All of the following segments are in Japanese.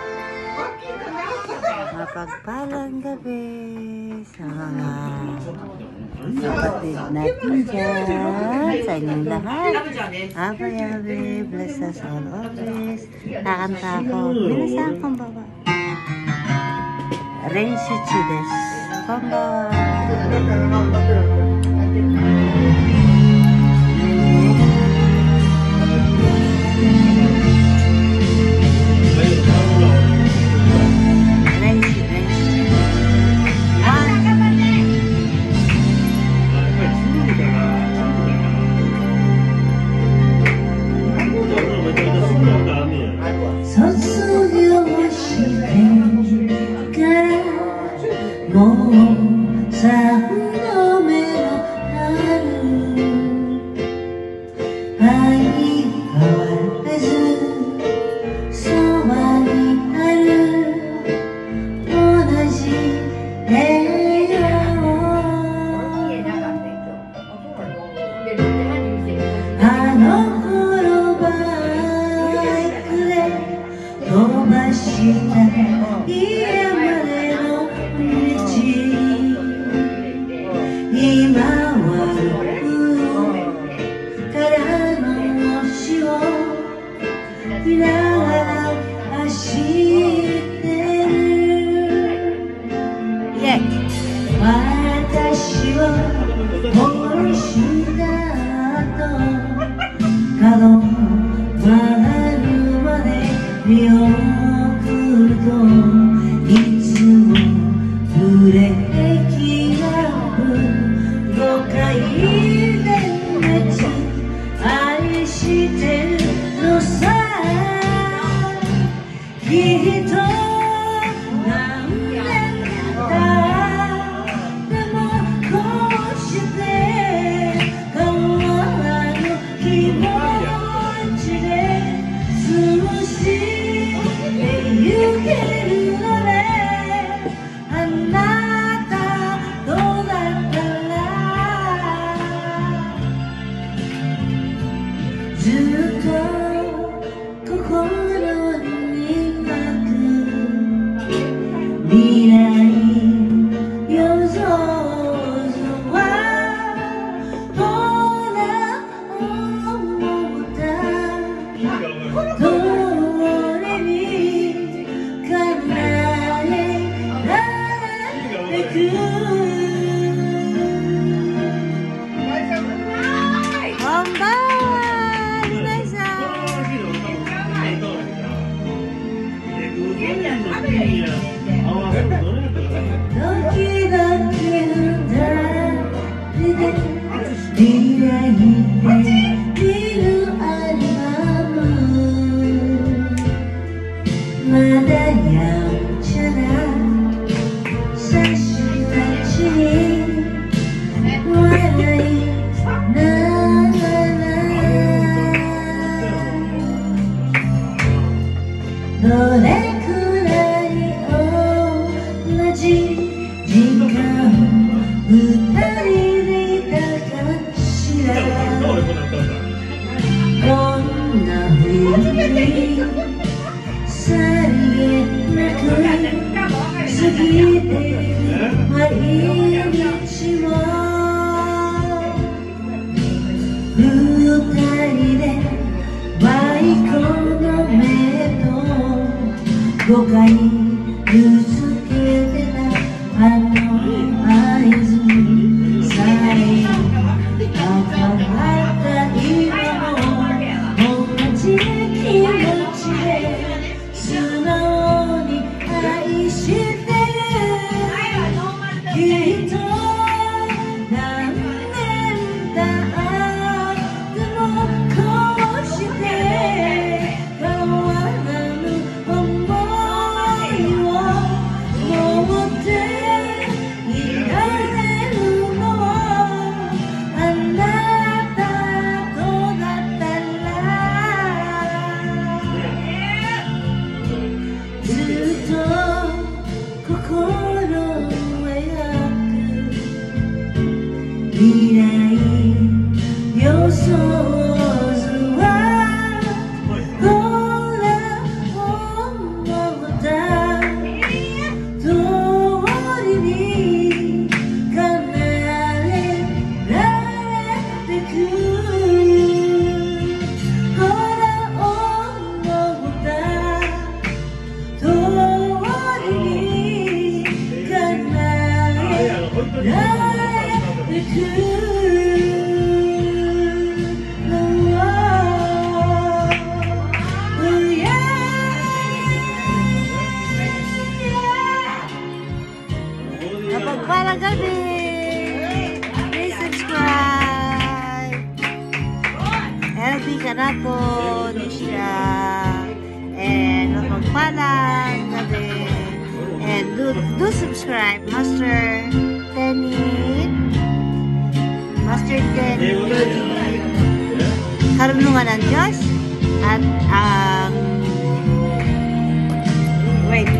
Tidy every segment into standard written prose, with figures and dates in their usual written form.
Mapagpalang gabi sa mga kapatid natin dyan, sa inyong lahat. Abayabe, bless us all always. Kakanta ako, minasan konbawa. Renshichi desu. Konbawa. na po ni siya. And mapagpalang gabi. And do subscribe, Master Tenny. Master Tenny. Karunungan ng Diyos. At ang wait.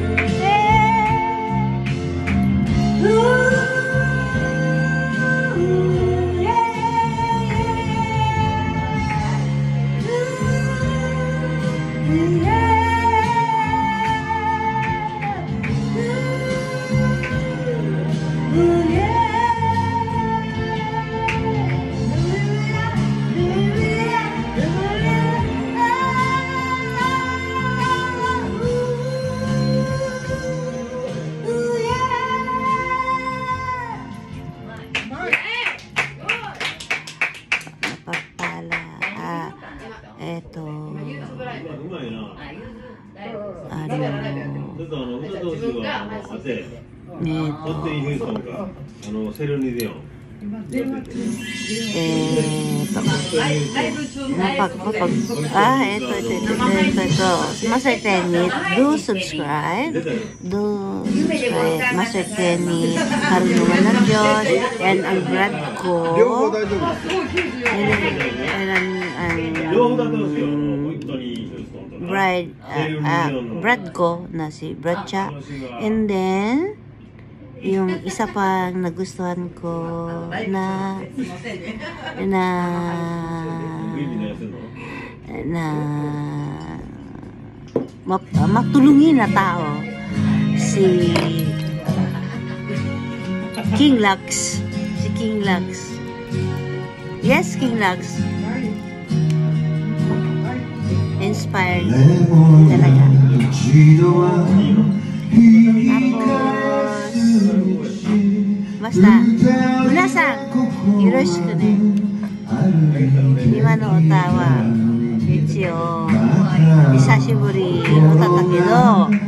Master Tenny, do subscribe, Master Tenny, Karunungan ng Diyos, and ang brad ko, brad ko na si Bradcha, and then yung isa pang nagustuhan ko na matulungin na tao, si King Lux. Yes, King Lux. Inspired talaga. Tapos basta minasan yoroshiku ne. Ima no ota wa ichio hisashiburi ota da kedo,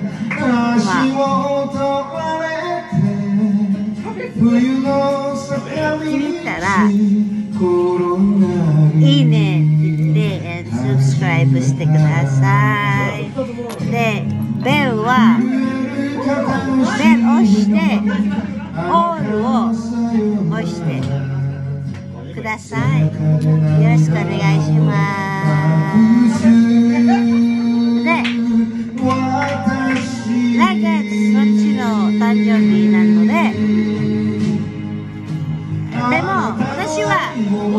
いいねでsubscribe してください。で、ベル押してオールを押してください。よろしくお願いします。で、来月そっちの誕生日なので、でも私は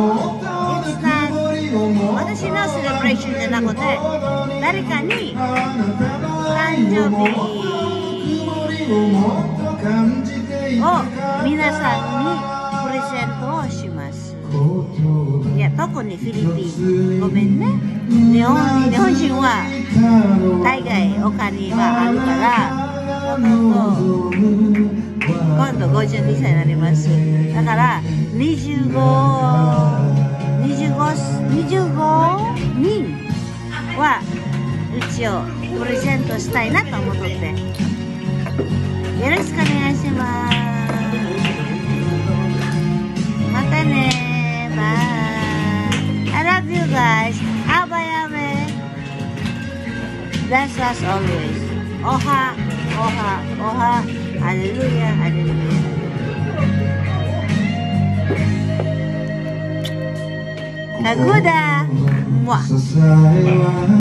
私のセレブレーションじゃなくて、誰かに誕生日を皆さんにプレゼントをします。いや、特にフィリピン、ごめんね。日本人は大概お金はあるから、今度52歳になります。だから25人は一応プレゼントしたいなと思って、よろしくお願いします。またね、バイ。I love you guys. Abayame. That's us always. Oha, oha, oha. Hallelujah, hallelujah. Kaguda. Mwah.